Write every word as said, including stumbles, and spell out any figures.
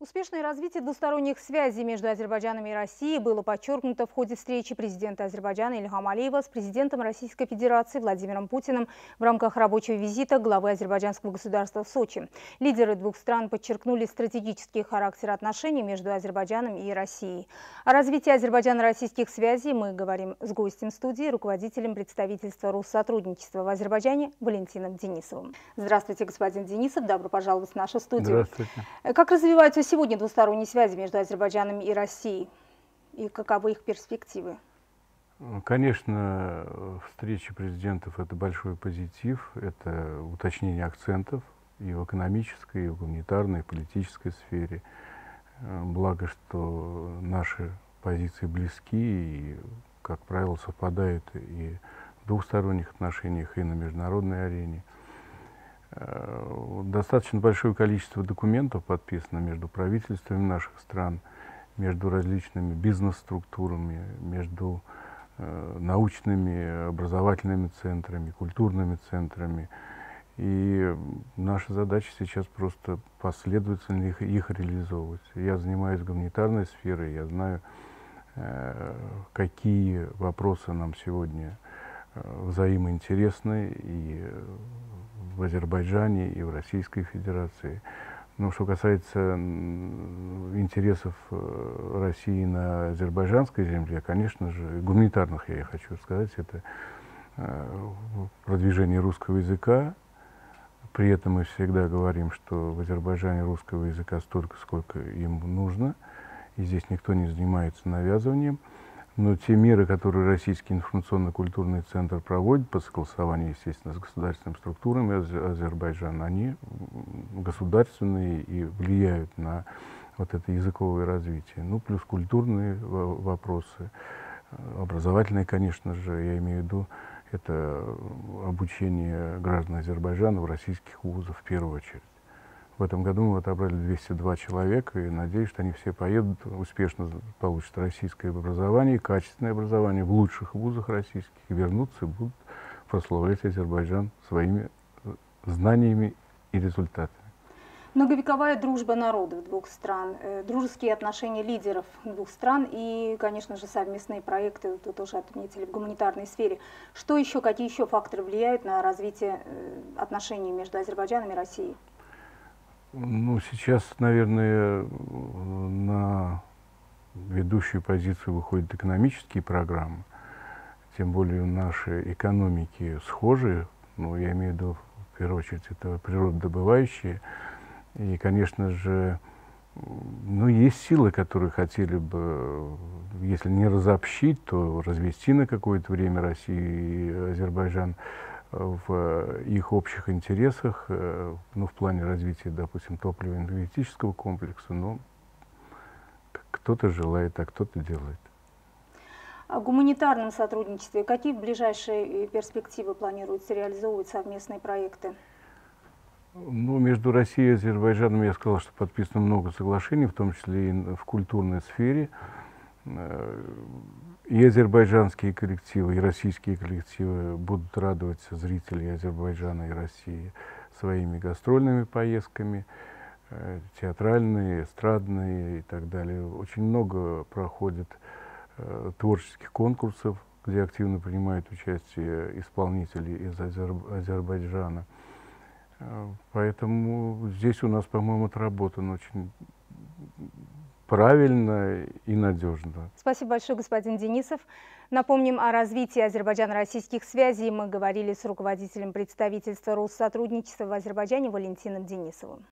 Успешное развитие двусторонних связей между Азербайджаном и Россией было подчеркнуто в ходе встречи президента Азербайджана Ильхама Алиева с президентом Российской Федерации Владимиром Путиным в рамках рабочего визита главы азербайджанского государства в Сочи. Лидеры двух стран подчеркнули стратегический характер отношений между Азербайджаном и Россией. О развитии азербайджано-российских связей мы говорим с гостем студии, руководителем представительства Россотрудничества в Азербайджане Валентином Денисовым. Здравствуйте, господин Денисов, добро пожаловать в нашу студию. Здравствуйте. Как развиваются сегодня двусторонние связи между Азербайджаном и Россией? И каковы их перспективы? Конечно, встреча президентов – это большой позитив, это уточнение акцентов и в экономической, и в гуманитарной, и в политической сфере. Благо, что наши позиции близки и, как правило, совпадают и в двухсторонних отношениях, и на международной арене. Достаточно большое количество документов подписано между правительствами наших стран, между различными бизнес-структурами, между э, научными, образовательными центрами, культурными центрами. И наша задача сейчас просто последовательно их, их реализовывать. Я занимаюсь гуманитарной сферой, я знаю, э, какие вопросы нам сегодня э, взаимоинтересны и в Азербайджане и в Российской Федерации. Но что касается интересов России на азербайджанской земле, конечно же, гуманитарных, я хочу сказать, это продвижение русского языка. При этом мы всегда говорим, что в Азербайджане русского языка столько, сколько им нужно, и здесь никто не занимается навязыванием. Но те меры, которые Российский информационно-культурный центр проводит по согласованию, естественно, с государственными структурами Азербайджана, они государственные и влияют на вот это языковое развитие. Ну, плюс культурные вопросы, образовательные, конечно же, я имею в виду, это обучение граждан Азербайджана в российских вузах в первую очередь. В этом году мы отобрали двести два человека, и надеюсь, что они все поедут, успешно получат российское образование, качественное образование в лучших вузах российских, и вернутся и будут прославлять Азербайджан своими знаниями и результатами. Многовековая дружба народов двух стран, дружеские отношения лидеров двух стран и, конечно же, совместные проекты, вы тоже отметили, в гуманитарной сфере. Что еще, какие еще факторы влияют на развитие отношений между Азербайджаном и Россией? Ну, сейчас, наверное, на ведущую позицию выходят экономические программы, тем более наши экономики схожи, ну, я имею в виду, в первую очередь, это природодобывающие, и, конечно же, ну, есть силы, которые хотели бы, если не разобщить, то развести на какое-то время Россию и Азербайджан в их общих интересах, ну, в плане развития, допустим, топливо-энергетического комплекса, но кто-то желает, а кто-то делает. О гуманитарном сотрудничестве. Какие в ближайшие перспективы планируются реализовывать совместные проекты? Ну, между Россией и Азербайджаном, я сказал, что подписано много соглашений, в том числе и в культурной сфере. И азербайджанские коллективы, и российские коллективы будут радовать зрителей Азербайджана и России своими гастрольными поездками, театральные, эстрадные и так далее. Очень много проходит э, творческих конкурсов, где активно принимают участие исполнители из Азер... Азербайджана. Поэтому здесь у нас, по-моему, отработано очень правильно и надежно. Спасибо большое, господин Денисов. Напомним, о развитии азербайджано-российских связей мы говорили с руководителем представительства Россотрудничества в Азербайджане Валентином Денисовым.